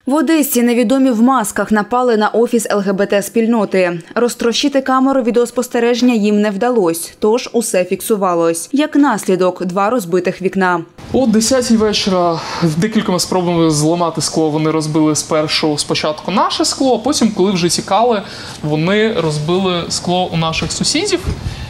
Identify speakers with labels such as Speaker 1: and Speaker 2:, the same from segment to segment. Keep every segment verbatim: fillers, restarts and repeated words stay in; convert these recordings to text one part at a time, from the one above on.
Speaker 1: В Одесі невідомі в масках напали на офіс ел ге бе те-спільноти. Розтрощити камеру відеоспостереження їм не вдалося, тож усе фіксувалось. Як наслідок – два розбитих вікна.
Speaker 2: О десятій вечора декількома спробами зламати скло вони розбили спершу спочатку наше скло, а потім, коли вже тікали, вони розбили скло у наших сусідів.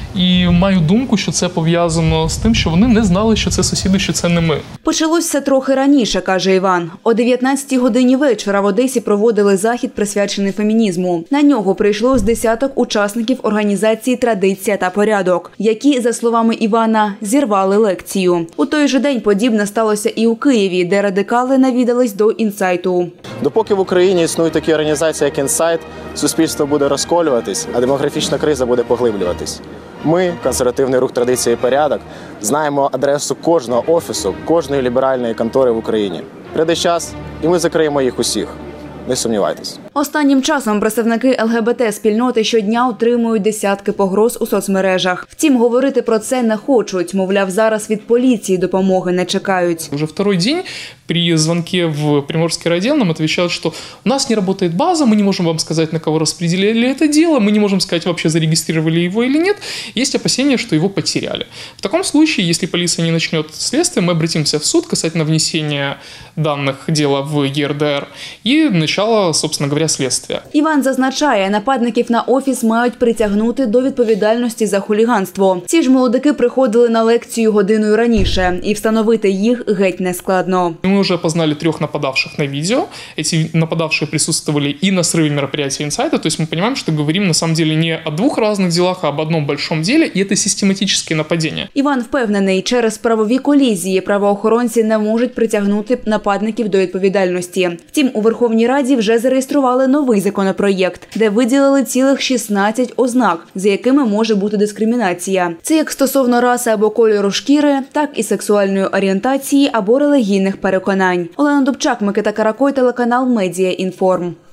Speaker 2: І маю думку, що це пов'язано з тим, що вони не знали, що це сусіди, що це не ми.
Speaker 1: Почалось все трохи раніше, каже Іван. О дев'ятнадцятій годині вечора в Одесі проводили захід, присвячений фемінізму. На нього прийшло з десяток учасників організації «Традиція та порядок», які, за словами Івана, зірвали лекцію. У той же день подібне сталося і у Києві, де радикали навідались до «Інсайту».
Speaker 3: Допоки в Україні існують такі організації, як «Інсайт», суспільство буде розколюватись, а демографічна криза буде поглиблюватись. Ми, консервативний рух «Традиція і порядок», знаємо адресу кожного офісу, кожної ліберальної контори в Україні. Прийде час, і ми закриємо їх усіх. Не сумнівайтесь.
Speaker 1: Останнім часом представники ел ге бе те-спільноти щодня отримують десятки погроз у соцмережах. Втім, говорити про це не хочуть. Мовляв, зараз від поліції допомоги не чекають.
Speaker 2: Уже второй день при звонке в Приморский райотдел нам отвечают, что у нас не работает база, мы не можем вам сказать, на кого распределили это дело, мы не можем сказать, вообще зарегистрировали его или нет. Есть опасения, что его потеряли. В таком случае, если полиция не начнет следствие, мы обратимся в суд касательно внесения данных дела в е ер де ер и начало, собственно говоря, слідства.
Speaker 1: Іван зазначає, нападників на офіс мають притягнути до відповідальності за хуліганство. Ці ж молодики приходили на лекцію годиною раніше, і встановити їх геть не складно.
Speaker 2: Мы уже опознали трех нападавших на видео. Эти нападавшие присутствовали и на срыве мероприятия «Инсайта». То есть мы понимаем, что говорим на самом деле не о двух разных делах, а об одном большом деле. И это систематические нападения.
Speaker 1: Іван впевнений, через правові колізії правоохоронці не можуть притягнути нападників до відповідальності. Втім, у Верховній Раді вже зареєстрували новий законопроєкт, де виділили цілих шістнадцять ознак, за якими може бути дискримінація. Це як стосовно раси або кольору шкіри, так і сексуальної орієнтації або релігійних переконань. Олена Дубчак, Микита Каракой, телеканал Медіа Інформ.